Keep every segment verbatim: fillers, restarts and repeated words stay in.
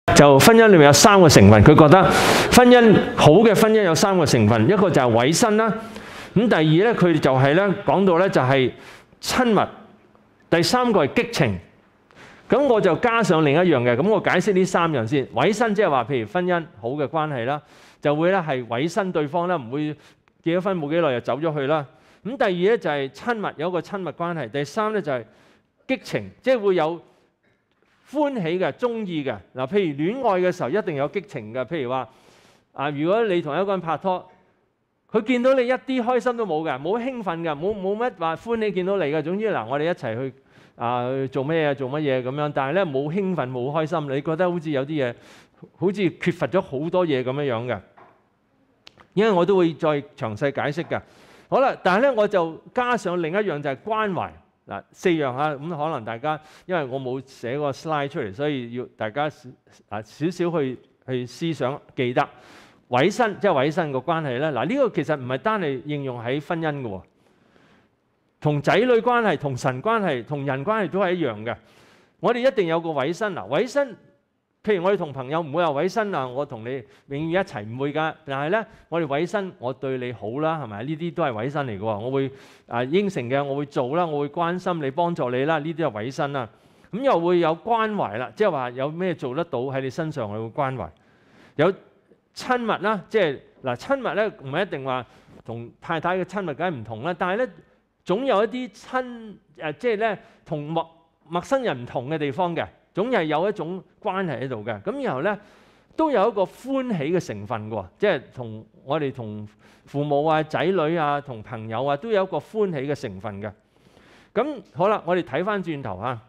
就婚姻裏面有三個成分，佢覺得婚姻好嘅婚姻有三個成分，一個就係委身啦。咁第二咧，佢就係咧講到咧就係親密，第三個係激情。咁我就加上另一樣嘅，咁我解釋呢三樣先。委身即係話，譬如婚姻好嘅關係啦，就會咧係委身對方啦，唔會結咗婚冇幾耐就走咗去啦。咁第二咧就係親密，有一個親密關係。第三咧就係激情，即係會有歡喜嘅、中意嘅。嗱，譬如戀愛嘅時候一定有激情嘅。譬如話啊，如果你同一個人拍拖，佢見到你一啲開心都冇嘅，冇興奮嘅，冇冇乜話歡喜見到你嘅。總之嗱，我哋一齊去啊做咩嘢做乜嘢咁樣，但係咧冇興奮冇開心，你覺得好似有啲嘢好似缺乏咗好多嘢咁樣樣嘅。因為我都會再詳細解釋嘅。好啦，但係咧我就加上另一樣就係關懷。嗱，四樣啊，咁可能大家因為我冇寫個 slide 出嚟，所以要大家啊少少去去思想記得委身，即係委身個關係咧。嗱，呢個其實唔係單係應用喺婚姻嘅喎，同仔女關係、同神關係、同人關係都係一樣嘅。我哋一定有個委身嗱，委身。譬如我哋同朋友唔會話委身啊，我同你永遠一齊唔會㗎。但係咧，我哋委身，我對你好啦，係咪？呢啲都係委身嚟嘅喎。我會啊應承嘅，我會做啦，我會關心你、幫助你啦，呢啲係委身啦。咁又會有關懷啦，即係話有咩做得到喺你身上，我會關懷。有親密啦，即係嗱親密咧，唔係一定話同太太嘅親密梗係唔同啦。但係咧，總有一啲親誒，即係咧同陌陌生人唔同嘅地方嘅。總係有一種關係喺度嘅，咁然後咧都有一個歡喜嘅成分嘅，即係同我哋同父母啊、仔女啊、同朋友啊都有一個歡喜嘅成分嘅。咁好啦，我哋睇翻轉頭啊，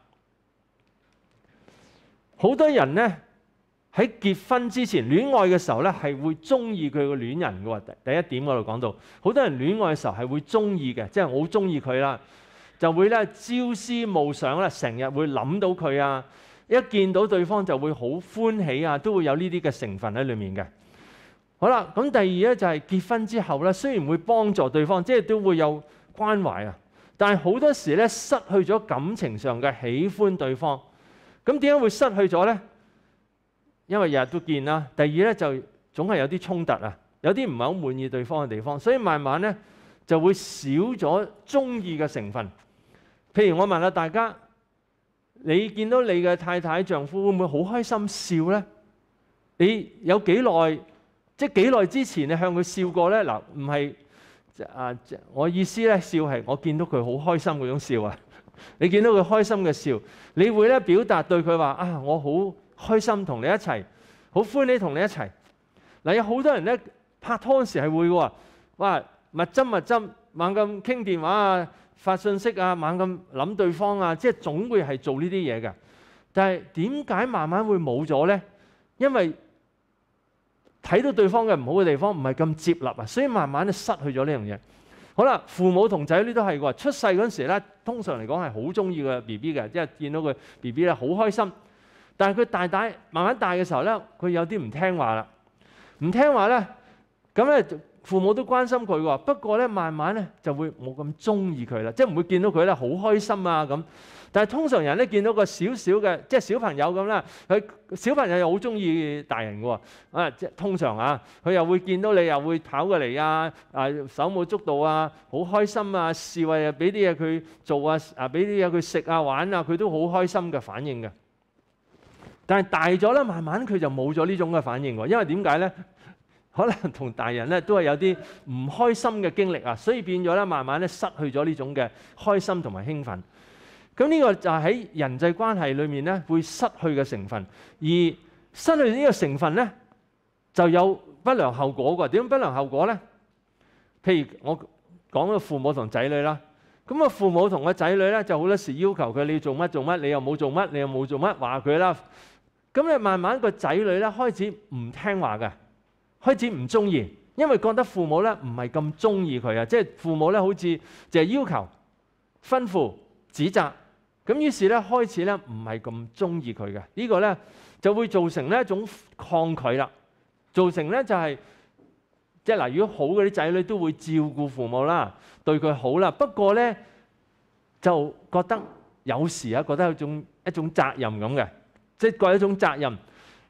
好多人咧喺結婚之前戀愛嘅時候咧係會中意佢個戀人嘅。第一點我度講到，好多人戀愛嘅時候係會中意嘅，即係我好中意佢啦，就會咧朝思暮想啦，成日會諗到佢啊。一見到對方就會好歡喜啊，都會有呢啲嘅成分喺裏面嘅。好啦，咁第二咧就係結婚之後咧，雖然會幫助對方，即係都會有關懷啊，但係好多時咧失去咗感情上嘅喜歡對方。咁點解會失去咗咧？因為日日都見啦。第二咧就總係有啲衝突啊，有啲唔係好滿意對方嘅地方，所以慢慢咧就會少咗中意嘅成分。譬如我問下大家，你見到你嘅太太、丈夫會唔會好開心笑呢？你有幾耐，即係幾耐之前你向佢笑過呢？嗱，唔係啊，我意思咧，笑係我見到佢好開心嗰種笑啊。你見到佢開心嘅笑，你會咧表達對佢話啊，我好開心同你一齊，好歡喜同你一齊。嗱，有好多人咧拍拖嗰時係會嘅，哇，密針密針，猛咁傾電話啊，發信息啊，猛咁諗對方啊，即係總會係做呢啲嘢嘅。但係點解慢慢會冇咗呢？因為睇到對方嘅唔好嘅地方，唔係咁接納啊，所以慢慢咧失去咗呢樣嘢。好啦，父母同仔女都係喎，出世嗰陣時咧，通常嚟講係好中意個 B B 嘅，即係見到個 B B 咧好開心。但係佢大大慢慢大嘅時候咧，佢有啲唔聽話啦，唔聽話咧，咁咧。父母都關心佢喎，不過咧慢慢咧就會冇咁中意佢啦，即係唔會見到佢咧好開心啊咁。但係通常人咧見到個小小嘅即係小朋友咁啦，佢小朋友又好中意大人嘅喎啊，即係通常啊，佢又會見到你又會跑過嚟啊，啊手舞足蹈啊，好開心啊，笑啊，又俾啲嘢佢做啊，啊俾啲嘢佢食啊玩啊，佢都好開心嘅反應嘅。但係大咗咧，慢慢佢就冇咗呢種嘅反應喎，因為點解咧？可能同大人咧都係有啲唔開心嘅經歷啊，所以變咗咧慢慢咧失去咗呢種嘅開心同埋興奮。咁呢個就係喺人際關係裏面咧會失去嘅成分，而失去呢個成分咧就有不良後果㗎。點樣不良後果咧？譬如我講個父母同仔女啦，咁啊父母同個仔女咧就好多時要求佢你做乜做乜，你又冇做乜，你又冇做乜，話佢啦。咁你慢慢個仔女咧開始唔聽話嘅。開始唔中意，因為覺得父母咧唔係咁中意佢啊，即係父母咧好似淨係要求、吩咐、指責，咁於是咧開始咧唔係咁中意佢嘅，呢個咧就會造成呢一種抗拒啦，造成咧就係即係嗱，如果好嗰啲仔女都會照顧父母啦，對佢好啦，不過咧就覺得有時啊覺得有一種一種責任咁嘅，即係覺得一種責任。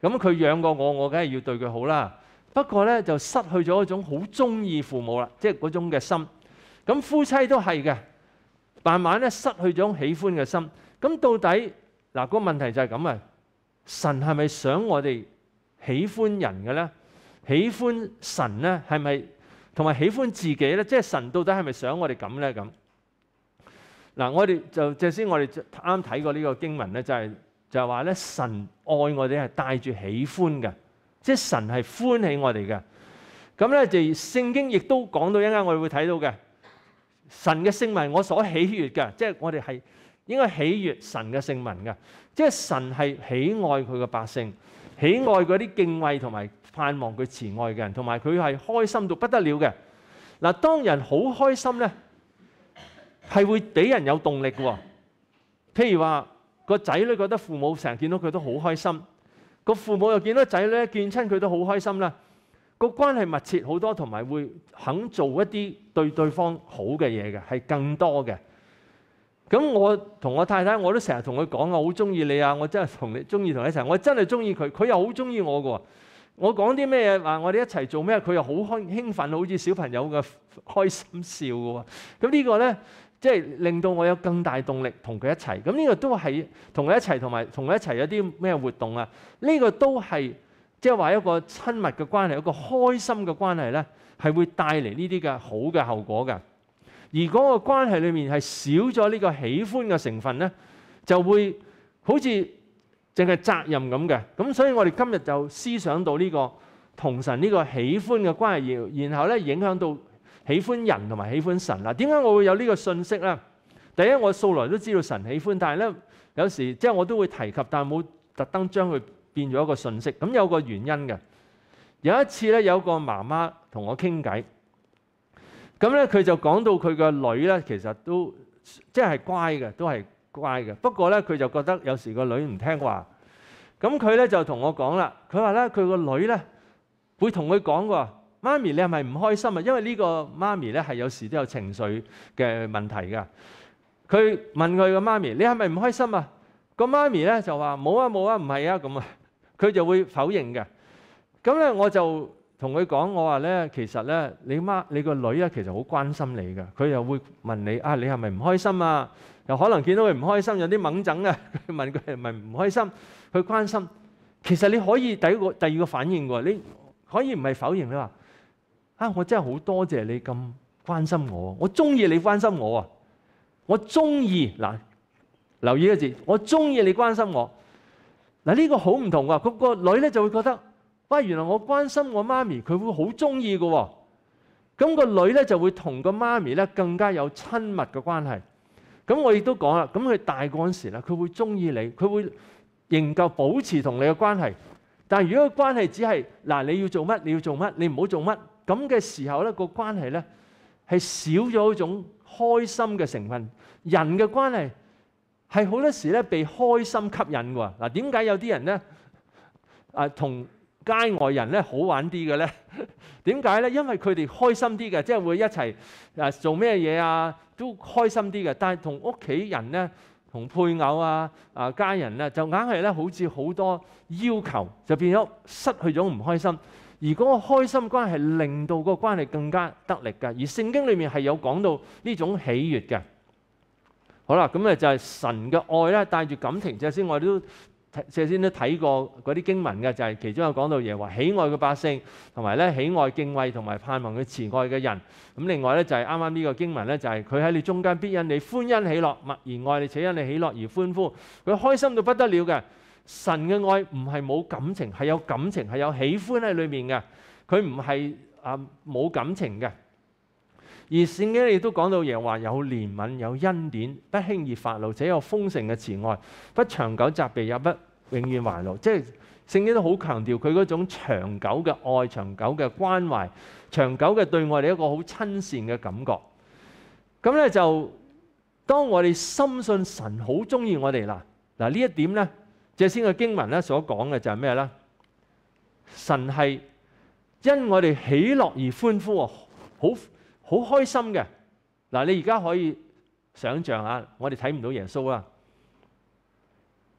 咁佢養過我，我梗係要對佢好啦。不過咧就失去咗一種好中意父母啦，即係嗰種嘅心。咁夫妻都係嘅，慢慢咧失去咗喜歡嘅心。咁到底嗱個問題就係咁啊？神係咪想我哋喜歡人嘅咧？喜歡神咧係咪同埋喜歡自己咧？即係神到底係咪想我哋咁咧？咁嗱，我哋就即係先，我哋啱睇過呢個經文咧，就係就係話咧，神愛我哋係帶住喜歡嘅。即係神係歡喜我哋嘅，咁咧就聖經亦都講到一陣間我哋會睇到嘅，神嘅聖民我所喜悅嘅，即係我哋係應該喜悅神嘅聖民嘅，即係神係喜愛佢嘅百姓，喜愛嗰啲敬畏同埋盼望佢慈愛嘅人，同埋佢係開心到不得了嘅。嗱，當人好開心咧，係會俾人有動力嘅喎。譬如話個仔女覺得父母成日見到佢都好開心。個父母又見到仔女見親佢都好開心啦，個關係密切好多，同埋會肯做一啲對對方好嘅嘢嘅，係更多嘅。咁我同我太太我都成日同佢講啊，好中意你啊，我真係同你中意同你一齊，我真係中意佢，佢又好中意我嘅。我講啲咩嘢話，我哋一齊做咩，佢又好開興奮，好似小朋友嘅開心笑嘅。咁呢個咧，即係令到我有更大動力同佢一齊。咁呢個都係同佢一齊，同埋同佢一齊有啲咩活動啊？呢個都係即係話一個親密嘅關係，一個開心嘅關係咧，係會帶嚟呢啲嘅好嘅後果嘅。而嗰個關係裡面係少咗呢個喜歡嘅成分咧，就會好似淨係責任咁嘅。咁所以我哋今日就思想到呢個同神呢個喜歡嘅關係，然後咧影響到喜歡人同埋喜歡神啦。點解我會有呢個信息咧？第一，我素來都知道神喜歡，但係咧有時即係我都會提及，但係冇特登將佢變咗一個信息。咁有個原因嘅。有一次咧，有個媽媽同我傾偈，咁咧佢就講到佢個女咧，其實都即係乖嘅，都係乖嘅。不過咧，佢就覺得有時個女唔聽話。咁佢咧就同我講啦，佢話咧佢個女咧會同佢講喎。媽咪，你係咪唔開心啊？因為呢個媽咪咧係有時都有情緒嘅問題㗎。佢問佢個媽咪：你係咪唔開心啊？個媽咪咧就話：冇啊冇啊，唔係啊咁啊。佢就會否認嘅。咁咧我就同佢講，我話咧其實咧你媽你個女咧其實好關心你㗎。佢又會問你啊，你係咪唔開心啊？又可能見到佢唔開心，有啲掹整啊，佢問佢係咪唔開心，佢關心。其實你可以第一個第二個反應喎，你可以唔係否認，你話。啊！我真係好多謝你咁關心我，我中意你關心我啊！我中意嗱，留意個字，我中意你關心我。嗱，呢個好唔同喎，個女咧就會覺得，哇！原來我關心我媽咪，佢會好中意嘅喎。咁個女咧就會同個媽咪咧更加有親密嘅關係。咁我亦都講啦，咁佢大個嗰時咧，佢會中意你，佢會仍舊保持同你嘅關係。但係如果個關係只係嗱，你要做乜你要做乜，你唔好做乜。咁嘅時候咧，個關係咧係少咗一種開心嘅成分。人嘅關係係好多時咧被開心吸引喎。嗱，點解有啲人咧啊同街外人咧好玩啲嘅咧？點解咧？因為佢哋開心啲嘅，即係會一齊啊做咩嘢啊都開心啲嘅。但係同屋企人咧、同配偶啊、啊家人咧，就硬係咧好似好多要求，就變咗失去咗唔開心。而嗰個開心關係令到個關係更加得力㗎，而聖經裏面係有講到呢種喜悅嘅。好啦，咁咧就係神嘅愛咧，帶住感情。即係先我哋都即係先都睇過嗰啲經文嘅，就係、是、其中有講到耶和華喜愛嘅百姓，同埋咧喜愛敬畏同埋盼望佢慈愛嘅人。咁另外咧就係啱啱呢個經文咧，就係佢喺你中間必因你歡欣喜樂，默然愛你，且因你喜樂而歡呼。佢開心到不得了嘅。神嘅愛唔係冇感情，係有感情，係有喜歡喺裏面嘅。佢唔係啊冇感情嘅。而聖經亦都講到耶和華有憐憫，有恩典，不輕易發怒，且有豐盛嘅慈愛，不長久責備，也不永遠懷怒。即係聖經都好強調佢嗰種長久嘅愛、長久嘅關懷、長久嘅對我哋一個好親善嘅感覺。咁咧就當我哋深信神好中意我哋啦，嗱呢一點咧。即先個經文咧所講嘅就係咩咧？神係因我哋喜樂而歡呼啊，好好開心嘅。嗱，你而家可以想像下，我哋睇唔到耶穌啦，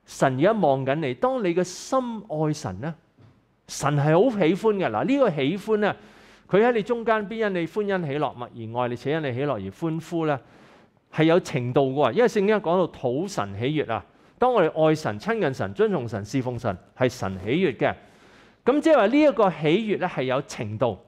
神而家望緊你，當你嘅心愛神咧，神係好喜歡嘅。嗱，呢個喜歡咧，佢喺你中間，必因你歡欣喜樂，默而愛你，且因你喜樂而歡呼咧，係有程度嘅。因為聖經講到討神喜悅啊，當我哋愛神、親近神、遵從神、侍奉神，係神喜悅嘅。咁即係話呢一個喜悅咧係有程度。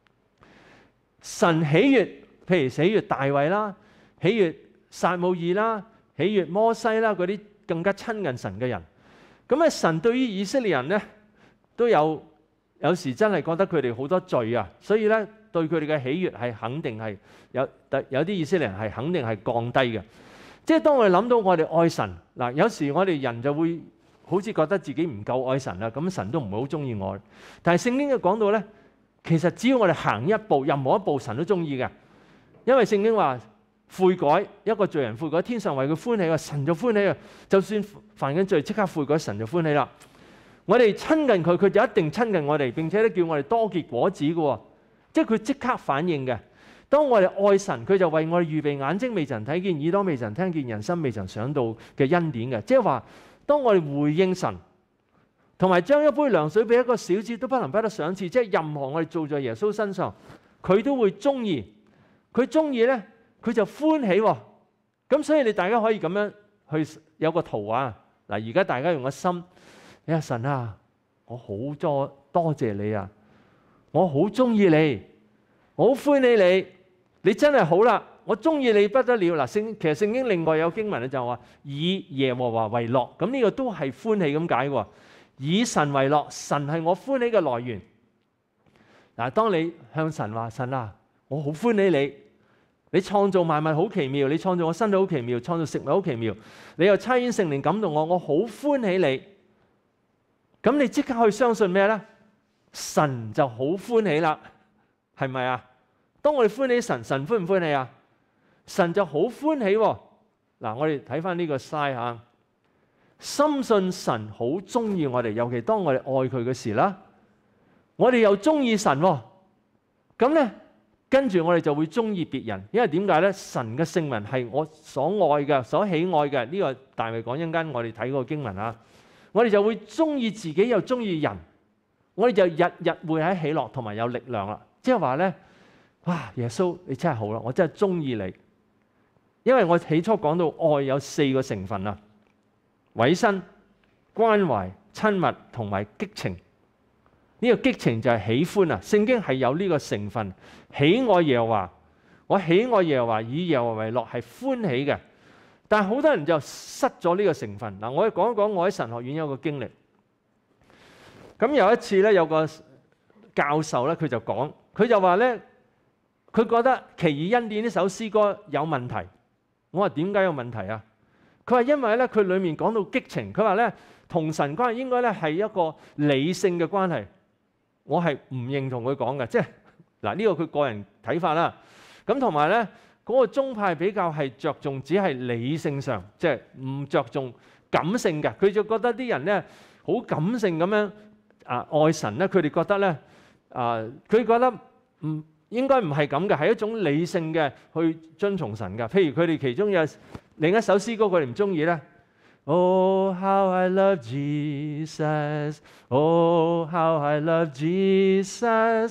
神喜悅，譬如喜悅大衛啦，喜悅撒母耳啦，喜悅摩西啦，嗰啲更加親近神嘅人。咁啊，神對於以色列人咧都有有時真係覺得佢哋好多罪啊，所以咧對佢哋嘅喜悅係肯定係有有啲以色列人係肯定係降低嘅。即係當我哋諗到我哋愛神嗱，有時我哋人就會好似覺得自己唔夠愛神啦，咁神都唔係好中意我。但係聖經嘅講到咧，其實只要我哋行一步，任何一步神都中意嘅，因為聖經話悔改，一個罪人悔改，天上為佢歡喜啊，神就歡喜啊。就算犯緊罪，即刻悔改，神就歡喜啦。我哋親近佢，佢就一定親近我哋，並且咧叫我哋多結果子嘅，即係佢即刻反應嘅。當我哋愛神，佢就為我哋預備眼睛未曾睇見，耳朵未曾聽見，人心未曾想到嘅恩典嘅。即係話，當我哋回應神，同埋將一杯涼水俾一個小子都不能不得賞賜，即係任何我哋做在耶穌身上，佢都會中意。佢中意咧，佢就歡喜。咁所以你大家可以咁樣去有個圖畫。嗱，而家大家用個心，你話神啊，我好多多謝你啊，我好中意你，我好歡喜你，你真係好啦，我中意你不得了。嗱，聖其實聖經另外有經文咧就話以耶和華為樂，咁呢個都係歡喜咁解喎。以神為樂，神係我歡喜嘅來源。嗱，當你向神話神啊，我好歡喜你，你創造萬物好奇妙，你創造我身體好奇妙，創造食物好奇妙，你又差遣聖靈感動我，我好歡喜你。咁你即刻去相信咩咧？神就好歡喜啦，係咪啊？當我哋歡喜神，神歡唔歡喜啊？神就好歡喜喎。嗱，我哋睇翻呢個 slide 嚇。深信神好中意我哋，尤其當我哋愛佢嘅時啦，我哋又中意神喎，咁咧跟住我哋就會中意別人，因為點解咧？神嘅聖名係我所愛嘅、所喜愛嘅。呢個大衛講一陣間，我哋睇嗰個經文啊，我哋就會中意自己又中意人，我哋就日日會喺喜樂同埋有力量啦。即係話咧，哇！耶穌你真係好啦，我真係中意你，因為我起初講到愛有四個成分啊。委身、關懷、親密同埋激情，呢、這個激情就係喜歡啊！聖經係有呢個成分，喜愛耶和華，我喜愛耶和華，以耶和華為樂，係歡喜嘅。但係好多人就失咗呢個成分。嗱，我講一講我喺神學院有個經歷。咁有一次咧，有個教授咧，佢就講，佢就話咧，佢覺得《奇異恩典》呢首詩歌有問題。我話點解有問題啊？佢話因為咧，佢裡面講到激情，佢話咧同神關係應該咧係一個理性嘅關係。我係唔認同佢講嘅，即係嗱呢個佢個人睇法啦。咁同埋咧嗰個宗派比較係着重只係理性上，即係唔着重感性嘅。佢就覺得啲人咧好感性咁樣啊愛神咧，佢哋覺得咧啊，佢覺得唔應該唔係咁嘅，係一種理性嘅去遵從神嘅。譬如佢哋其中有另一首詩歌，佢哋唔中意咧。Oh how I love Jesus, Oh how I love Jesus,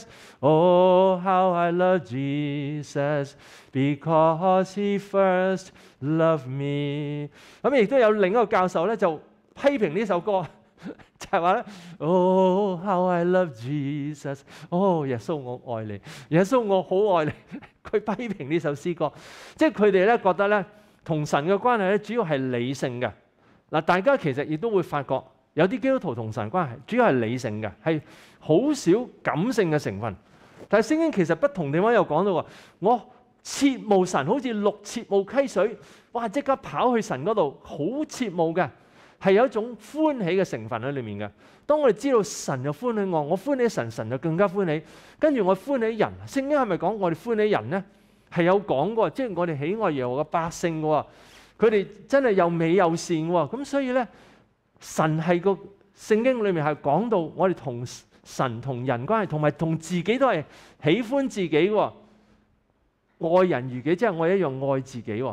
Oh how I love Jesus, because He first loved me。咁亦都有另一個教授咧，就批評呢首歌，就係話咧，Oh how I love Jesus， 哦耶穌我愛你，耶穌我好愛你。佢批評呢首詩歌，即係佢哋咧覺得咧。同神嘅關係咧，主要係理性嘅。嗱，大家其實亦都會發覺，有啲基督徒同神關係主要係理性嘅，係好少感性嘅成分。但係聖經其實不同地方有講到話，我切慕神，好似鹿切慕溪水，哇！即刻跑去神嗰度，好切慕嘅，係有一種歡喜嘅成分喺裏面嘅。當我哋知道神就歡喜我，我歡喜神，神就更加歡喜。跟住我歡喜人，聖經係咪講我哋歡喜人呢？係有講過，即係我哋喜愛耶和華嘅百姓嘅，佢哋真係又美又善喎。咁所以咧，神係個聖經裏面係講到我哋同神同人關係，同埋同自己都係喜歡自己喎。愛人如己，即係我一樣愛自己喎。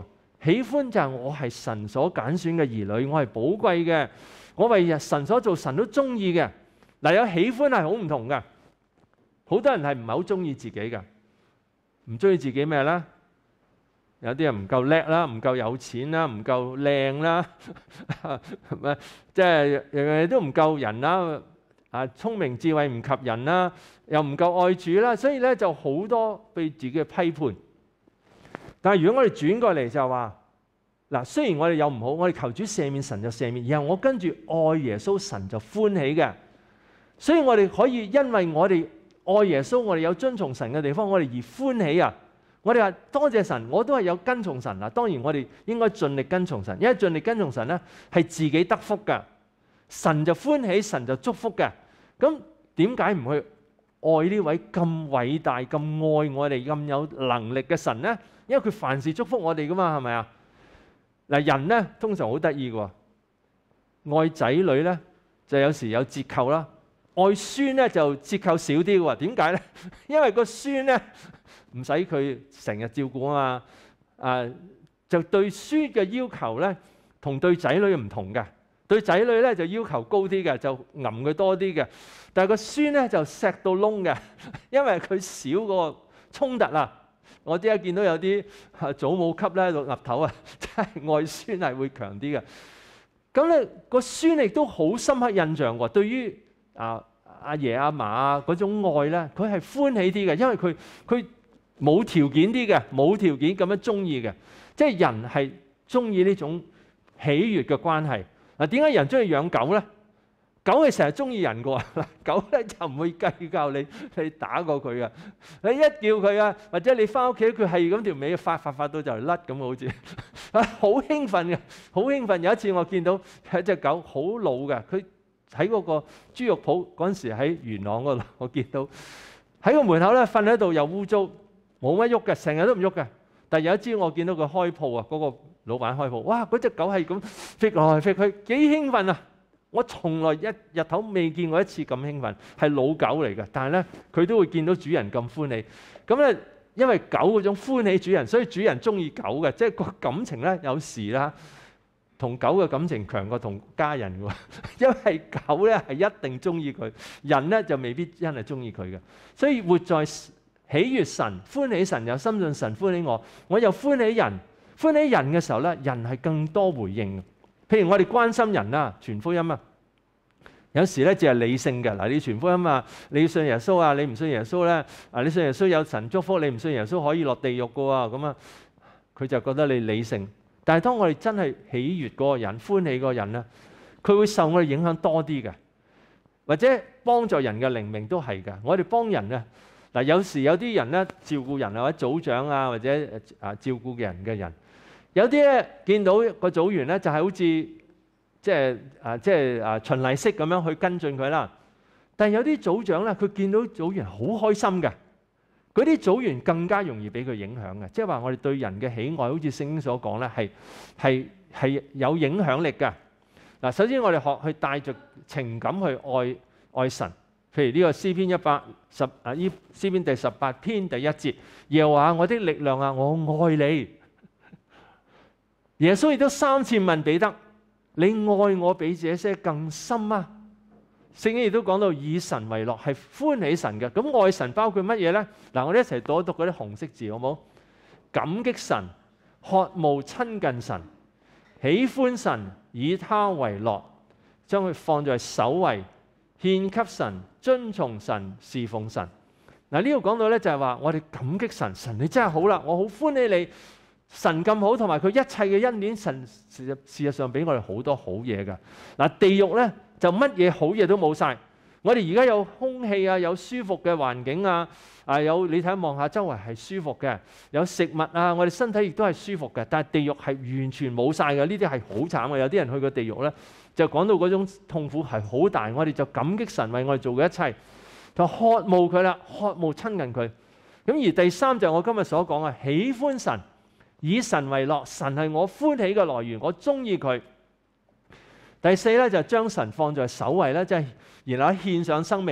喜歡就係我係神所揀選嘅兒女，我係寶貴嘅，我為神所做，神都中意嘅。嗱，有喜歡係好唔同㗎，好多人係唔係好中意自己㗎？唔中意自己咩咧？有啲人唔夠叻啦，唔夠有錢啦，唔夠靚啦，係咪？即係樣樣都唔夠人啦，啊，聰明智慧唔及人啦，又唔夠愛主啦，所以咧就好多對自己嘅批判。但係如果我哋轉過嚟就話，嗱，雖然我哋有唔好，我哋求主赦免，神就赦免，然後我跟住愛耶穌，神就歡喜嘅。所以我哋可以因為我哋愛耶穌，我哋有遵從神嘅地方，我哋而歡喜啊！我哋話多謝神，我都係有跟從神啊。當然我哋應該盡力跟從神，因為盡力跟從神咧係自己得福嘅，神就歡喜，神就祝福嘅。咁點解唔去愛呢位咁偉大、咁愛我哋、咁有能力嘅神呢？因為佢凡事祝福我哋噶嘛，係咪啊？嗱，人呢通常好得意嘅喎，愛仔女呢就有時有折扣啦，愛孫呢就折扣少啲嘅喎。點解呢？因為個孫呢唔使佢成日照顧啊嘛，啊就對孫嘅要求呢同對仔女唔同嘅。對仔女咧就要求高啲嘅，就揞佢多啲嘅。但係個孫咧就錫到窿嘅，因為佢少個衝突啦。我啲一見到有啲祖母級咧喺度岌頭啊，真係愛孫係會強啲嘅。咁咧個孫亦都好深刻印象喎。對於啊阿爺阿嫲啊嗰種愛咧，佢係歡喜啲嘅，因為佢佢冇條件啲嘅，冇條件咁樣中意嘅。即係人係中意呢種喜悅嘅關係。嗱，點解人中意養狗咧？狗係成日中意人嘅喎，狗咧就唔會計較你你打過佢嘅。你一叫佢啊，或者你翻屋企，佢係咁條尾發發發到就嚟甩咁，好似啊好興奮嘅，好興奮。有一次我見到有一隻狗好老嘅，佢喺嗰個豬肉鋪嗰陣時喺元朗嗰度，我見到喺個門口咧瞓喺度又污糟，冇乜喐嘅，成日都唔喐嘅。但係有一朝我見到佢開鋪啊，嗰個老闆開鋪，哇！嗰隻狗係咁揈來揈去，幾興奮啊！我從來一日頭未見過一次咁興奮，係老狗嚟嘅，但係咧佢都會見到主人咁歡喜。咁咧，因為狗嗰種歡喜主人，所以主人中意狗嘅，即係個感情咧有時啦，同狗嘅感情強過同家人嘅喎。因為狗咧係一定中意佢，人咧就未必真係中意佢嘅。所以活在喜悅神、歡喜神，又深信神歡喜我，我又歡喜人。歡喜人嘅時候咧，人係更多回應。譬如我哋關心人啦，傳福音啊，有時咧只係理性嘅。嗱，你傳福音啊，你要信耶穌啊，你唔信耶穌咧，啊，你信耶穌有神祝福，你唔信耶穌可以落地獄嘅喎，咁啊，佢就覺得你理性。但係當我哋真係喜悅嗰個人、歡喜嗰個人咧，佢會受我哋影響多啲嘅，或者幫助人嘅靈命都係㗎。我哋幫人啊。嗱，有時有啲人咧照顧人啊，或者組長啊，或者啊照顧人嘅人，有啲咧見到個組員咧就係好似即係啊即係啊循例式咁樣去跟進佢啦。但係有啲組長咧，佢見到組員好開心嘅，嗰啲組員更加容易俾佢影響嘅。即係話我哋對人嘅喜愛，好似聖經所講咧，係係係有影響力㗎。嗱，首先我哋學去帶着情感去愛愛神。譬如呢個詩篇一百十啊，依詩篇第十八篇第一節，耶和華我的力量啊，我愛你。耶穌亦都三次問彼得：你愛我比這些更深啊？聖經亦都講到以神為樂，係歡喜神嘅。咁愛神包括乜嘢呢？嗱，我哋一齊讀一讀嗰啲紅色字好冇？感激神，渴慕親近神，喜歡神，以他為樂，將佢放在首位。獻給神，遵從神，侍奉神。嗱，呢度講到咧就係話我哋感激神，神你真係好啦，我好歡喜你，神咁好，同埋佢一切嘅恩典，神事實事實上俾我哋好多好嘢㗎。嗱，地獄咧就乜嘢好嘢都冇晒。我哋而家有空氣啊，有舒服嘅環境啊，啊有你睇望下周圍係舒服嘅，有食物啊，我哋身體亦都係舒服嘅。但係地獄係完全冇晒嘅，呢啲係好慘嘅。有啲人去過地獄咧。就講到嗰種痛苦係好大，我哋就感激神為我哋做嘅一切，就渴慕佢啦，渴慕親近佢。咁而第三就係我今日所講嘅，喜歡神，以神為樂，神係我歡喜嘅來源，我中意佢。第四咧就將神放在首位咧，即係然後獻上生命，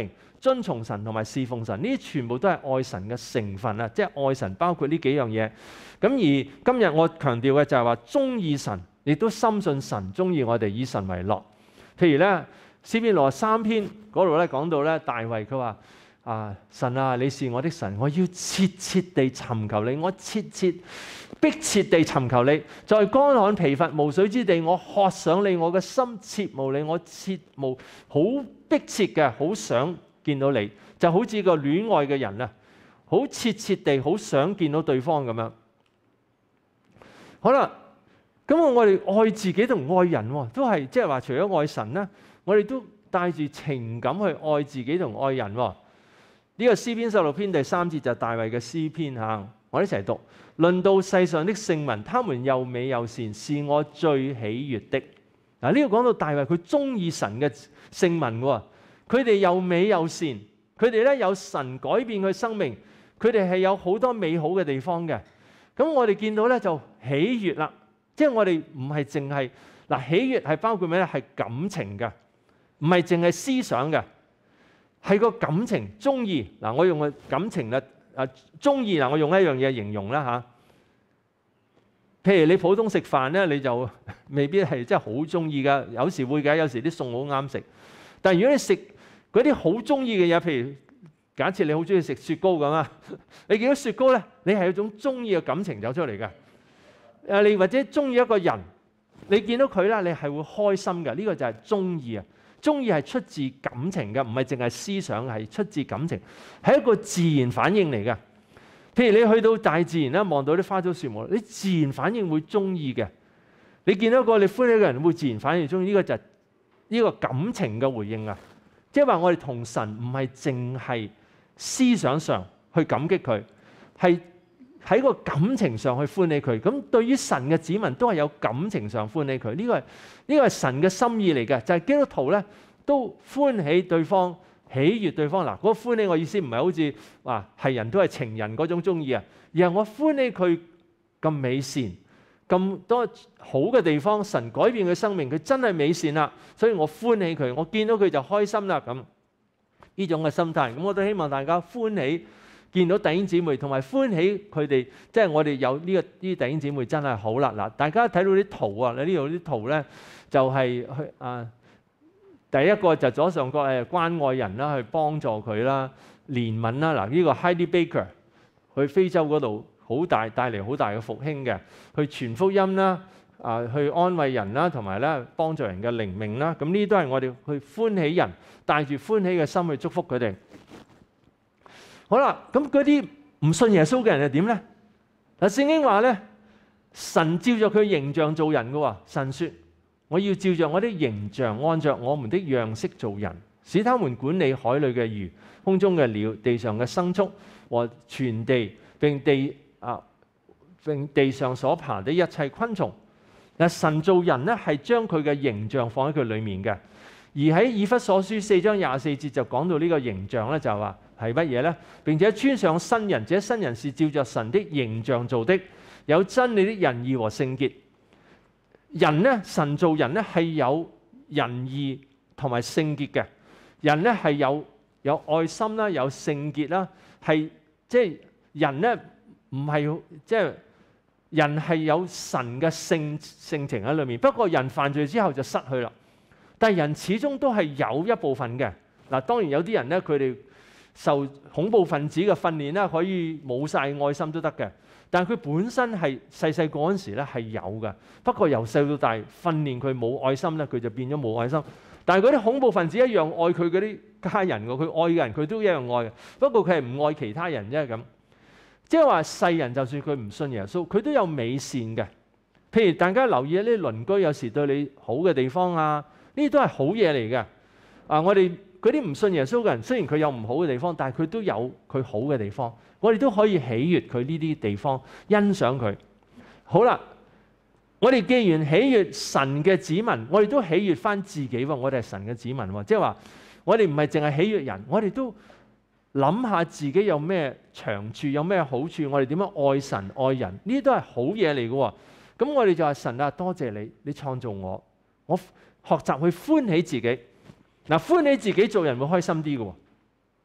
遵從神同埋侍奉神，呢啲全部都係愛神嘅成分啊！即係愛神包括呢幾樣嘢。咁而今日我強調嘅就係話，鍾意神，亦都深信神鍾意我哋，以神為樂。譬如咧，詩篇六十三篇嗰度咧講到咧，大衛佢話啊，神啊，你是我的神，我要切切地尋求你，我切切迫切地尋求你，在乾旱疲乏無水之地，我渴想你，我嘅心切慕你，我切慕好迫切嘅，好想見到你，就好似個戀愛嘅人啊，好切切地好想見到對方咁樣。好啦，咁我哋愛自己同愛人喎，都係即係話，除咗愛神咧，我哋都帶住情感去愛自己同愛人喎。呢個詩篇十六篇第三節就係大衛嘅詩篇嚇，我哋一齊讀。論到世上的聖民，他們又美又善，是我最喜悅的。嗱，呢個講到大衛佢中意神嘅聖民喎，佢哋又美又善，佢哋咧有神改變佢生命，佢哋係有好多美好嘅地方嘅。咁我哋見到咧就喜悅啦，即係我哋唔係淨係嗱，喜悅係包括咩咧？係感情嘅，唔係淨係思想嘅，係個感情中意嗱。我用個感情咧啊，中意嗱，我用一樣嘢形容啦嚇。譬如你普通食飯咧，你就未必係真係好中意噶，有時會嘅，有時啲餸好啱食。但係如果你食嗰啲好中意嘅嘢，譬如假設你好中意食雪糕咁啊，你見到雪糕咧，你係有種中意嘅感情走出嚟嘅。誒，你或者中意一個人，你見到佢啦，你係會開心嘅。呢個就係中意啊！中意係出自感情嘅，唔係淨係思想，係出自感情，係一個自然反應嚟嘅。譬如你去到大自然咧，望到啲花草樹木，你自然反應會中意嘅。你見到一個你歡喜嘅人，會自然反應中意。呢個就係呢個感情嘅回應啊！即係話我哋同神唔係淨係思想上去感激佢，係喺個感情上去歡喜佢。咁對於神嘅子民都係有感情上歡喜佢。呢個係呢個係神嘅心意嚟嘅，就係基督徒咧都歡喜對方。喜悅對方嗱，嗰個歡喜我意思唔係好似話係人都係情人嗰種中意啊，而係我歡喜佢咁美善，咁多好嘅地方，神改變佢生命，佢真係美善啦，所以我歡喜佢，我見到佢就開心啦咁。呢種嘅心態，咁我都希望大家歡喜見到弟兄姊妹，同埋歡喜佢哋，即係我哋有呢個啲弟兄姊妹真係好啦嗱。大家睇到啲圖啊，你呢度啲圖咧就係去啊。第一個就左上角誒關愛人啦，去幫助佢啦，憐憫啦。嗱，呢個 Heidi Baker 去非洲嗰度好大帶嚟好大嘅復興嘅，去傳福音啦，啊去安慰人啦，同埋咧幫助人嘅靈命啦。咁呢啲都係我哋去歡喜人，帶住歡喜嘅心去祝福佢哋。好啦，咁嗰啲唔信耶穌嘅人係點咧？嗱，聖經話咧，神照着佢形象做人嘅喎，神説。我要照着我的形象，按着我們的樣式做人，使他們管理海裏嘅魚、空中嘅鳥、地上嘅牲畜和全地，並地啊並地上所爬的一切昆蟲。嗱，神造人咧係將佢嘅形象放喺佢裏面嘅，而喺以弗所書四章廿四節就講到呢個形象咧，就係話係乜嘢咧？並且穿上新人，這新人是照着神的形象做的，有真理的仁義和聖潔。人咧，神造人咧係有仁義同埋聖潔嘅。人咧係有有愛心啦，有聖潔啦，係即係人咧唔係即係人係有神嘅性性情喺裏面。不過人犯罪之後就失去啦。但係人始終都係有一部分嘅。嗱，當然有啲人咧，佢哋受恐怖分子嘅訓練啦，可以冇晒愛心都得嘅。但係佢本身係細細個嗰陣時咧係有嘅，不過由細到大訓練佢冇愛心咧，佢就變咗冇愛心。但係嗰啲恐怖分子一樣愛佢嗰啲家人㗎，佢愛嘅人佢都一樣愛嘅，不過佢係唔愛其他人啫咁。即係話世人就算佢唔信耶穌，佢都有美善嘅。譬如大家留意一啲鄰居有時對你好嘅地方啊，呢啲都係好嘢嚟嘅。啊，我哋嗰啲唔信耶穌嘅人，雖然佢有唔好嘅地方，但係佢都有佢好嘅地方。我哋都可以喜悅佢呢啲地方，欣賞佢。好啦，我哋既然喜悅神嘅子民，我哋都喜悅翻自己喎。我哋係神嘅子民喎，即係話我哋唔係淨係喜悅人，我哋都諗下自己有咩長處，有咩好處，我哋點樣愛神愛人，呢啲都係好嘢嚟嘅。咁我哋就話神啊，多謝你，你創造我，我學習去歡喜自己。嗱，歡喜自己做人會開心啲嘅。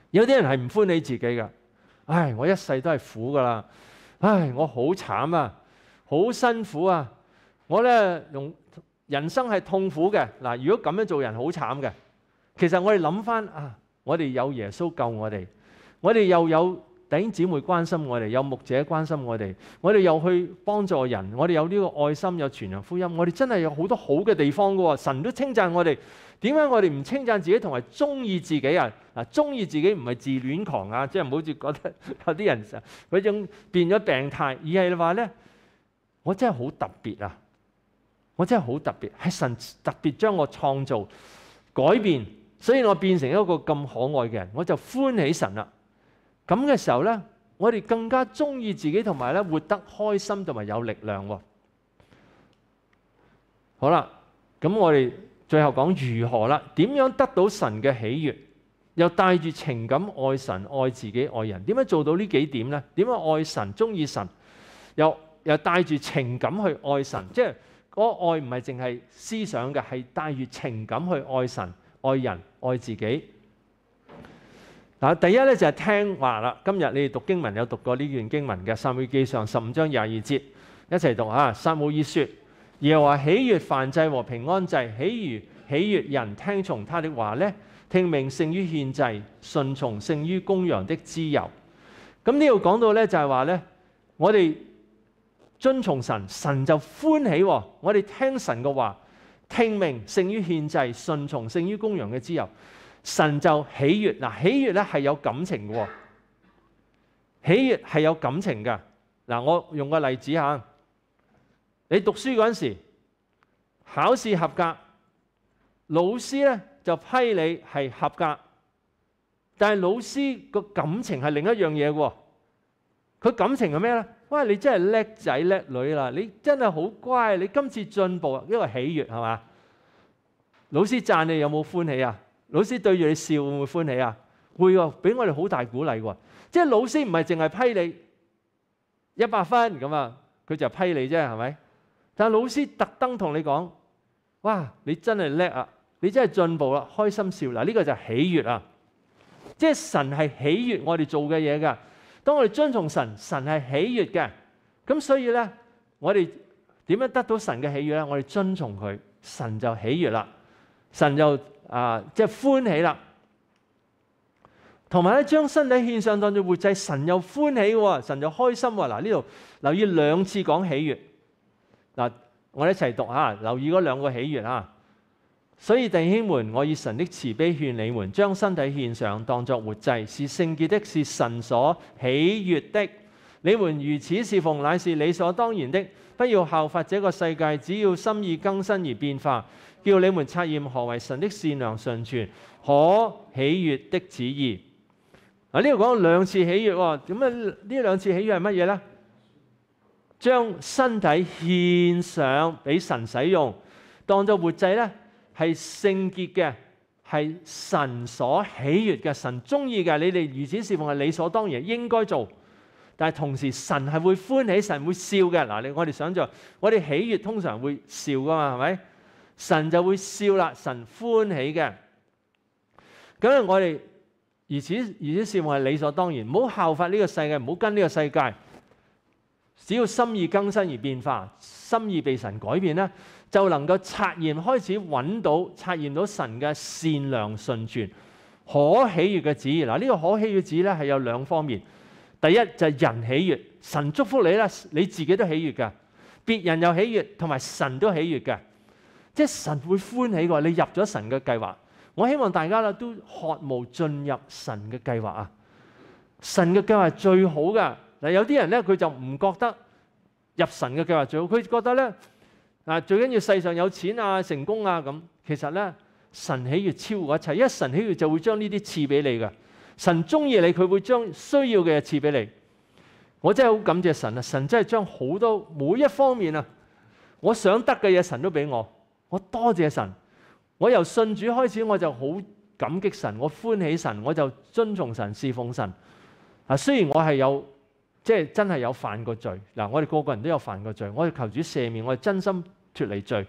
有啲人係唔歡喜自己㗎，唉，我一世都係苦㗎啦，唉，我好慘啊，好辛苦啊，我咧用人生係痛苦嘅。嗱，如果咁樣做人好慘嘅。其實我哋諗翻啊，我哋有耶穌救我哋，我哋又有弟兄姊妹關心我哋，有牧者關心我哋，我哋又去幫助人，我哋有呢個愛心，有傳揚福音，我哋真係有好多好嘅地方㗎喎。神都稱讚我哋，點解我哋唔稱讚自己同埋中意自己啊？嗱，中意自己唔係自戀狂啊，即係唔好似覺得有啲人嗰種變咗病態，而係話咧，我真係好特別啊！我真係好特別，係神特別將我創造改變。所以我變成一個咁可愛嘅人，我就歡喜神啦。咁嘅時候呢，我哋更加中意自己，同埋咧活得開心同埋有力量喎。好啦，咁我哋最後講如何啦？點樣得到神嘅喜悅，又帶住情感愛神、愛自己、愛人？點樣做到呢幾點呢？點樣愛神、中意神，又又帶住情感去愛神？即係嗰個愛唔係淨係思想嘅，係帶住情感去愛神、愛人、愛自己。嗱，第一咧就係聽話啦。今日你哋讀經文有讀過呢段經文嘅，撒母耳記上十五章廿二節，一齊讀啊！撒母耳說：耶和華喜悅燔祭和平安祭，喜如喜悅人聽從他的話呢，聽命勝於獻祭，順從勝於公羊的脂油。咁呢度講到咧就係話咧，我哋遵從神，神就歡喜。我哋聽神嘅話。聽命勝於獻祭，順從勝於公羊嘅脂油，神就喜悅。嗱，喜悅咧係有感情嘅，喜悅係有感情嘅。嗱，我用個例子嚇，你讀書嗰陣時考試合格，老師咧就批你係合格，但係老師個感情係另一樣嘢喎。佢感情係咩咧？哇！你真係叻仔叻女啦！你真係好乖，你今次進步，因為喜悅係嘛？老師讚你有冇歡喜啊？老師對住你笑會唔會歡喜啊？會喎，俾我哋好大鼓勵喎。即係老師唔係淨係批你一百分咁啊，佢就批你啫，係咪？但係老師特登同你講：哇！你真係叻啊！你真係進步啦，開心笑嗱，呢個就係喜悅啊！即係神係喜悅我哋做嘅嘢㗎。當我哋遵從神，神係喜悅嘅，咁所以咧，我哋點樣得到神嘅喜悅咧？我哋遵從佢，神就喜悅啦，神就啊即係歡喜啦。同埋咧，將身體獻上當作活祭，神又歡喜喎，神就開心喎。嗱，呢度留意兩次講喜悅，嗱，我哋一齊讀下，留意嗰兩個喜悅啊。所以弟兄們，我以神的慈悲勸你們，將身體獻上，當作活祭，是聖潔的，是神所喜悅的。你們如此侍奉，乃是理所當然的。不要效法這個世界，只要心意更新而變化，叫你們察驗何為神的善良、純全、可喜悅的旨意。嗱，呢度講兩次喜悅喎，咁啊呢兩次喜悅係乜嘢呢？將身體獻上俾神使用，當作活祭呢，係聖潔嘅，係神所喜悅嘅，神中意嘅。你哋如此侍奉係理所當然，應該做。但係同時神係會歡喜，神會笑嘅。嗱，你我哋想象，我哋喜悅通常會笑噶嘛，係咪？神就會笑啦，神歡喜嘅。咁我哋如此如此侍奉係理所當然，唔好效法呢個世界，唔好跟呢個世界。只要心意更新而變化，心意被神改變咧，就能夠察驗，開始揾到、察驗到神嘅善良、純全、可喜悅嘅旨意。嗱，呢個可喜悅嘅旨意咧係有兩方面。第一就係人喜悅，神祝福你啦，你自己都喜悅嘅，別人又喜悅，同埋神都喜悅嘅，即係神會歡喜嘅。你入咗神嘅計劃，我希望大家啦都渴慕進入神嘅計劃啊！神嘅計劃係最好嘅。嗱，有啲人咧佢就唔覺得入神嘅計劃最好，佢覺得咧啊最緊要世上有錢啊、成功啊咁。其實咧神喜悅超過一切，因為神喜悅就會將呢啲賜俾你嘅。神中意你，佢會將需要嘅嘢賜俾你。我真係好感謝神啊！神真係將好多每一方面啊，我想得嘅嘢神都俾我。我多謝神。我由信主開始我就好感激神，我歡喜神，我就遵從神、侍奉神。啊，雖然我係有。即係真係有犯過罪嗱，我哋個個人都有犯過罪，我哋求主赦免，我哋真心脫離罪，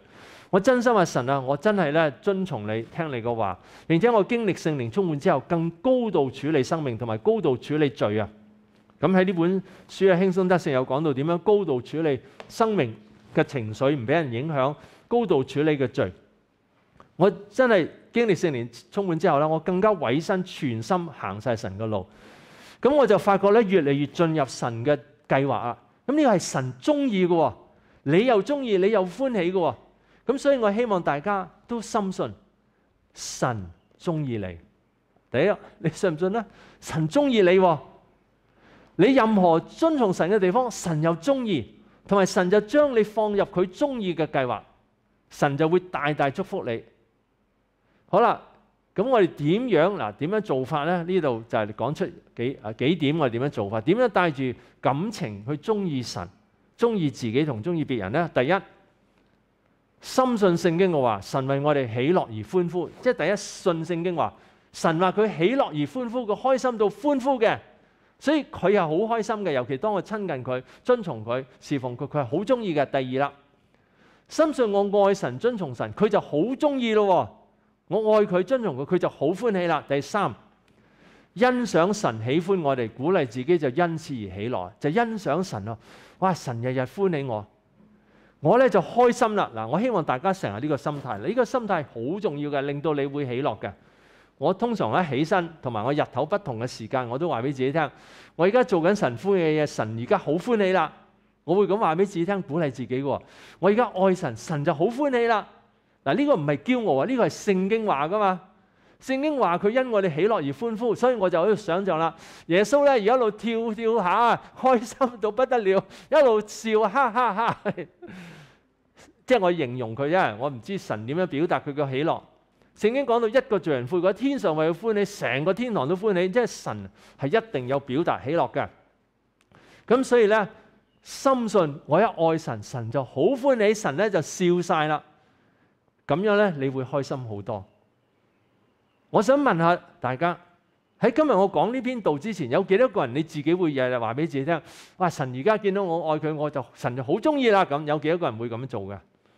我真心話神啊，我真係咧遵從你，聽你嘅話，並且我經歷聖靈充滿之後，更高度處理生命同埋高度處理罪啊！咁喺呢本書嘅輕鬆得勝有講到點樣高度處理生命嘅情緒，唔俾人影響，高度處理嘅罪。我真係經歷聖靈充滿之後咧，我更加委身全心行晒神嘅路。咁我就發覺咧，越嚟越進入神嘅計劃啊！咁呢個係神中意嘅，你又中意，你又歡喜嘅。咁所以我希望大家都深信神中意你。第一，你信唔信咧？神中意你，你任何遵從神嘅地方，神又中意，同埋神就將你放入佢中意嘅計劃，神就會大大祝福你。好啦，咁我哋點樣嗱？點樣做法咧？呢度就係講出幾啊幾點我哋點樣做法？點樣帶住感情去中意神、中意自己同中意別人咧？第一，深信聖經嘅話，神為我哋喜樂而歡呼，即係第一信聖經話，神話佢喜樂而歡呼，佢開心到歡呼嘅，所以佢係好開心嘅。尤其當我親近佢、遵從佢、侍奉佢，佢係好中意嘅。第二啦，深信我愛神、遵從神，佢就好中意咯。我愛佢、遵從佢，佢就好歡喜啦。第三，欣賞神喜歡我哋，鼓勵自己就因此而喜樂，就欣賞神咯。哇！神日日歡喜我。我咧就開心啦！嗱，我希望大家成日呢個心態，呢個心態好重要嘅，令到你會喜樂嘅。我通常一起身，同埋我日頭不同嘅時間，我都話俾自己聽：我而家做緊神歡喜嘅嘢，神而家好歡喜啦。我會咁話俾自己聽，鼓勵自己喎。我而家愛神，神就好歡喜啦。嗱，呢個唔係驕傲啊，呢個係聖經話噶嘛。聖經話佢因我哋喜樂而歡呼，所以我就喺度想像啦。耶穌咧而家一路跳跳下，開心到不得了，一路笑，哈哈哈哈。即係我形容佢啫，我唔知神點樣表達佢嘅喜樂。聖經講到一個罪人悔改，天上為佢歡喜，成個天堂都歡喜，即係神係一定有表達喜樂嘅。咁所以咧，深信我一愛神，神就好歡喜，神咧就笑晒啦。咁樣咧，你會開心好多。我想問下大家，喺今日我講呢篇道之前，有幾多個人你自己會日日話俾自己聽：哇！神而家見到我愛佢，我就神就好中意啦。咁有幾多個人會咁樣做嘅？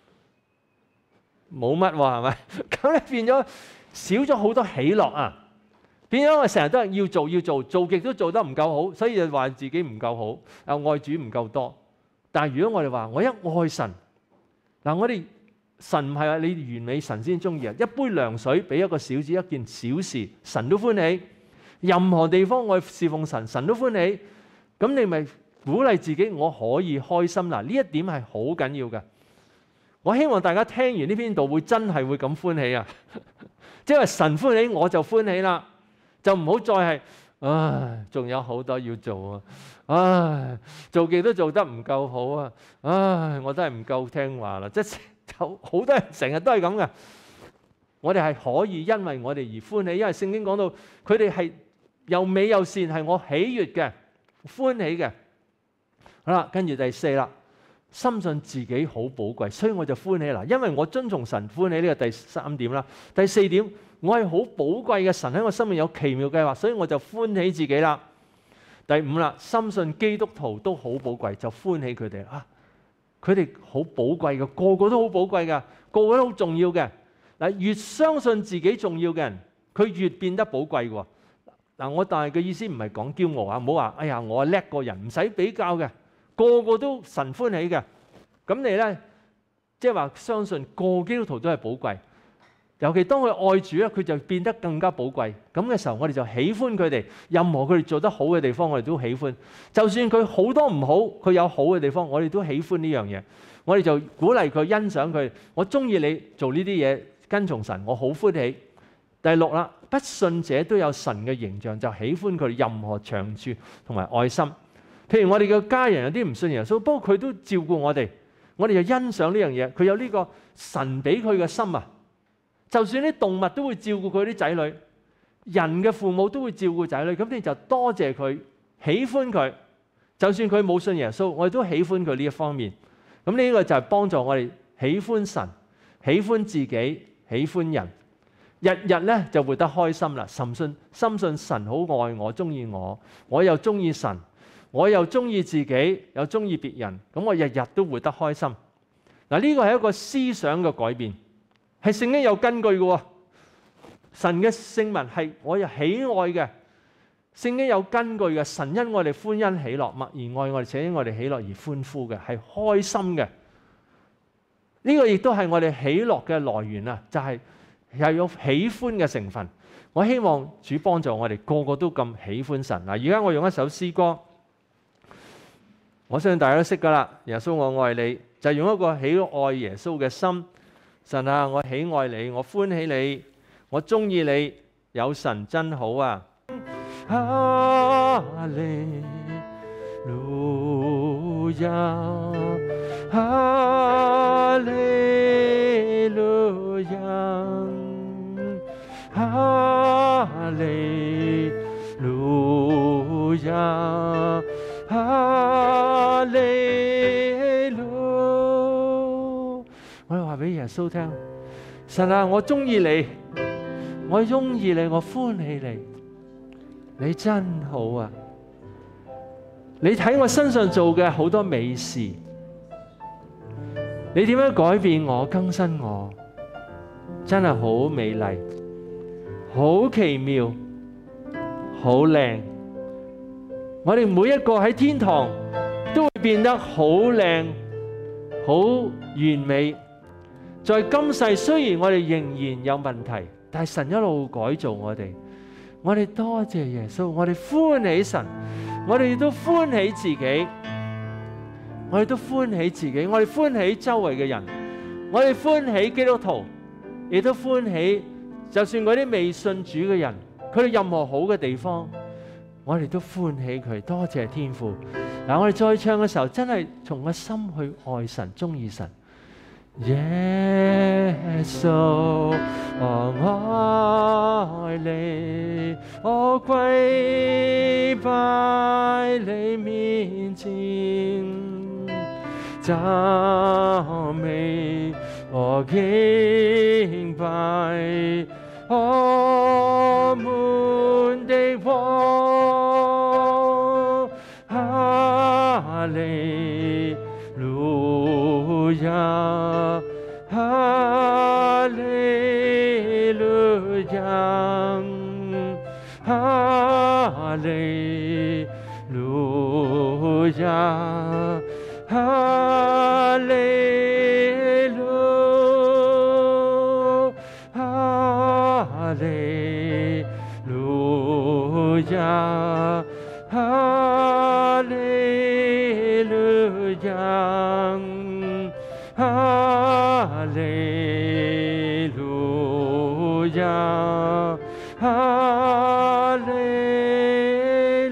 冇乜喎，係咪？咁咧變咗少咗好多喜樂啊！變咗我成日都係要做要做，做極都做得唔夠好，所以就話自己唔夠好，又愛主唔夠多。但係如果我哋話我一愛神，嗱，我哋神唔係話你完美神先中意啊！一杯涼水俾一個小子一件小事，神都歡喜。任何地方我侍奉神，神都歡喜。咁你咪鼓勵自己，我可以開心嗱。呢一點係好緊要嘅。我希望大家聽完呢篇道會真係會咁歡喜啊！即係神歡喜，我就歡喜啦。就唔好再係，唉，仲有好多要做啊！唉，做極都做得唔夠好啊！唉，我都係唔夠聽話啦。即係好多人成日都係咁嘅。我哋係可以因為我哋而歡喜，因為聖經講到佢哋係又美又善，係我喜悅嘅、歡喜嘅。好啦，跟住第四啦。深信自己好寶貴，所以我就歡喜啦。因為我遵從神歡喜，呢個第三點啦。第四點，我係好寶貴嘅，神喺我生命有奇妙計劃，所以我就歡喜自己啦。第五啦，深信基督徒都好寶貴，就歡喜佢哋啊！佢哋好寶貴嘅，個個都好寶貴嘅，個個都好重要嘅。嗱，越相信自己重要嘅人，佢越變得寶貴喎。嗱，我但係嘅意思唔係講驕傲啊，唔好話哎呀我叻過人，唔使比較嘅。個個都神歡喜嘅，咁你咧，即係話相信個基督徒都係寶貴，尤其當佢愛主咧，佢就變得更加寶貴。咁嘅時候，我哋就喜歡佢哋，任何佢哋做得好嘅地方，我哋都喜歡。就算佢好多唔好，佢有好嘅地方，我哋都喜歡呢樣嘢。我哋就鼓勵佢、欣賞佢。我中意你做呢啲嘢，跟從神，我好歡喜。第六啦，不信者都有神嘅形象，就喜歡佢任何長處同埋愛心。譬如我哋嘅家人有啲唔信耶穌，不過佢都照顧我哋，我哋就欣賞呢樣嘢。佢有呢個神俾佢嘅心啊！就算啲動物都會照顧佢啲仔女，人嘅父母都會照顧仔女，咁你就多謝佢，喜歡佢。就算佢冇信耶穌，我哋都喜歡佢呢一方面。咁呢個就係幫助我哋喜歡神、喜歡自己、喜歡人，日日咧就活得開心啦。深信深信神好愛我，中意我，我又中意神。我又中意自己，又中意別人，咁我日日都活得開心。嗱， 嗱，呢個係一個思想嘅改變，係聖經有根據嘅喎。神嘅聖文係我又喜愛嘅，聖經有根據嘅。神因我哋歡欣喜樂，默然愛我哋，且因我哋喜樂而歡呼嘅，係開心嘅。呢個亦都係我哋喜樂嘅來源啊！就係又有喜歡嘅成分。我希望主幫助我哋個個都咁喜歡神。嗱，而家我用一首詩歌，我相信大家都識噶啦。耶穌我愛你，就係用一個喜愛耶穌嘅心。神啊，我喜愛你，我歡喜你，我中意你，有神真好啊！哈利路亞，哈利路亞，哈利路亞，哈利路。我哋話俾耶穌聽，神啊，我中意你，我中意你，我歡喜你，你真好啊！你睇我身上做嘅好多美事，你點樣改變我、更新我，真係好美麗、好奇妙、好靚。我哋每一個喺天堂都會變得好靚、好完美。在今世雖然我哋仍然有問題，但係神一路改造我哋。我哋多謝耶穌，我哋歡喜神，我哋亦都歡喜自己，我哋都歡喜自己，我哋歡喜周圍嘅人，我哋歡喜基督徒，亦都歡喜就算嗰啲未信主嘅人，佢哋任何好嘅地方，我哋都歡喜佢。多謝天父。嗱，我哋再唱嘅時候，真係從個心去愛神、中意神。耶穌，我愛你，我跪拜你面前，讚美我敬拜我們的王，哈利路亞，哈利路亞，哈利路亞，哈利路，哈利路亞，哈利路亞，哈利路亞，哈利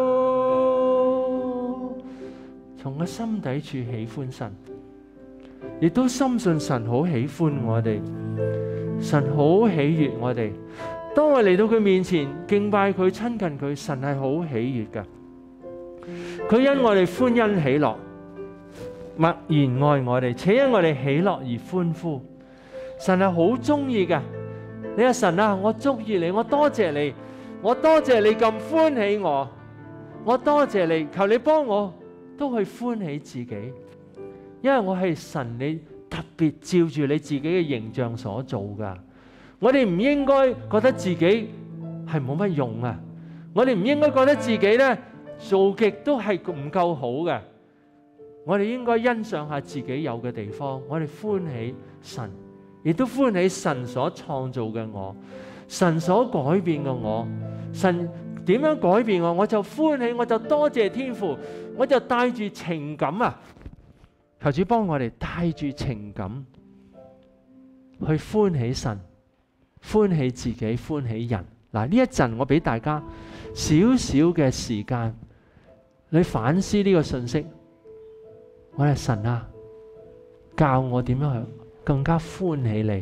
路。從個心底處喜歡神，亦都深信神好喜歡我哋，神好喜悅我哋。當我嚟到佢面前敬拜佢、親近佢，神係好喜悅㗎。佢因我哋歡欣喜樂，默然愛我哋，且因我哋喜樂而歡呼。神係好中意嘅。你話神啊，我中意你，我多謝你，我多謝你咁歡喜我，我多謝你，求你幫我都去歡喜自己，因為我係神你特別照住你自己嘅形象所做噶。我哋唔應該覺得自己係冇乜用啊！我哋唔應該覺得自己咧做極都係唔夠好嘅。我哋應該欣賞下自己有嘅地方，我哋歡喜神，亦都歡喜神所創造嘅我，神所改變嘅我。神點樣改變我，我就歡喜，我就多謝天父，我就帶住情感啊！求主幫我哋帶住情感去歡喜神，歡喜自己，歡喜人。嗱，呢一陣我俾大家少少嘅時間，你反思呢個信息。我係神啊，教我點樣去更加歡喜你，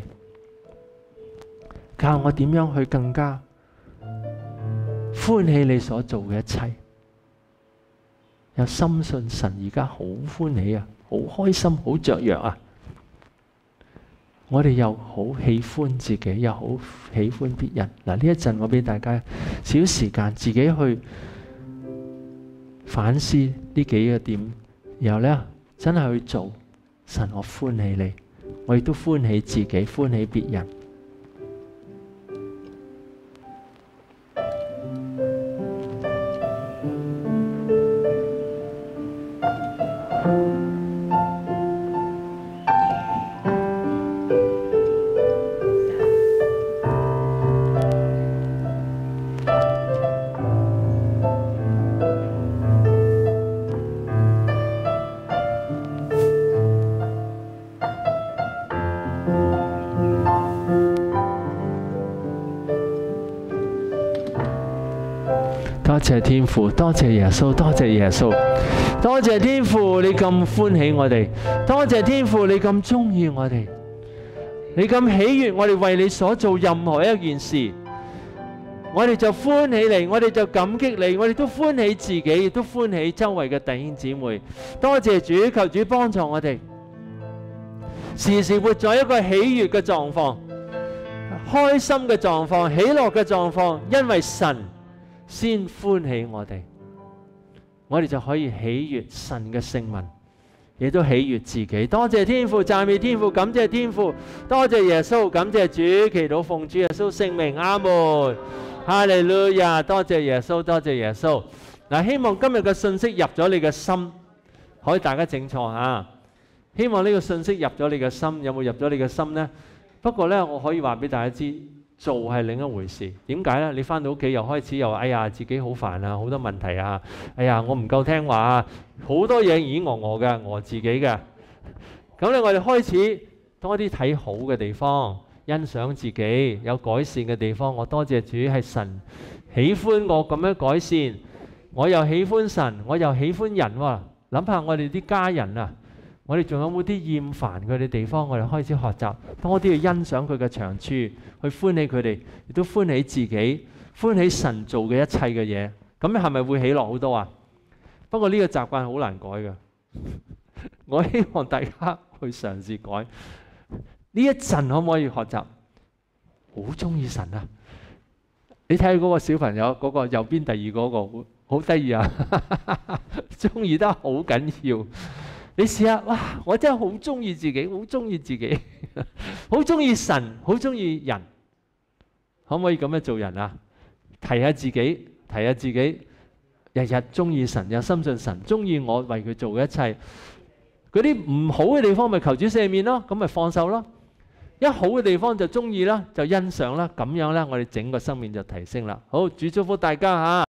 教我點樣去更加歡喜你所做嘅一切，又深信神而家好歡喜啊，好開心，好雀躍啊！我哋又好喜歡自己，又好喜歡別人。嗱，呢一陣我俾大家少少時間，自己去反思呢幾個點，然後咧真係去做， 神，我歡喜你，我亦都歡喜自己，歡喜別人。多謝天父，多謝耶穌，多謝耶穌，多謝天父，你咁歡喜我哋，多謝天父，你咁中意我哋，你咁喜悅我哋為你所做任何一件事，我哋就歡喜你，我哋就感激你，我哋都歡喜自己，亦都歡喜周圍嘅弟兄姊妹。多謝主，求主幫助我哋，時時活在一個喜悅嘅狀況，開心嘅狀況，喜樂嘅狀況，因為神先歡喜我哋，我哋就可以喜悅神嘅聖名，亦都喜悅自己。多謝天父，讚美天父，感謝天父，多謝耶穌，感謝主，祈禱奉主耶穌聖名，阿門，哈利路亞。多謝耶穌，多謝耶穌。嗱，希望今日嘅信息入咗你嘅心，可以大家整錯吓。希望呢個信息入咗你嘅心，有冇入咗你嘅心呢？不過呢，我可以話俾大家知。做係另一回事，點解呢？你返到屋企又開始又哎呀自己好煩啊，好多問題啊，哎呀我唔夠聽話啊，好多嘢已經餓我嘅，餓自己嘅。咁咧我哋開始多啲睇好嘅地方，欣賞自己有改善嘅地方。我多謝主係神喜歡我咁樣改善，我又喜歡神，我又喜歡人喎。諗下我哋啲家人啊。我哋仲有冇啲厭煩佢哋地方？我哋開始學習多啲去欣賞佢嘅長處，去歡喜佢哋，亦都歡喜自己，歡喜神做嘅一切嘅嘢。咁你係咪會喜樂好多啊？不過呢個習慣好難改嘅。我希望大家去嘗試改。呢一陣可唔可以學習？好中意神啊！你睇下嗰個小朋友，嗰個右邊第二嗰個，好得意啊！中意得好緊要。你試下，哇！我真係好中意自己，好中意自己，好中意神，好中意人，可唔可以咁樣做人啊？提下自己，提下自己，日日中意神，又深信神中意我為佢做嘅一切。嗰啲唔好嘅地方咪求主赦免咯，咁咪放手咯。一好嘅地方就中意啦，就欣賞啦，咁樣咧，我哋整個生命就提升啦。好，主祝福大家嚇。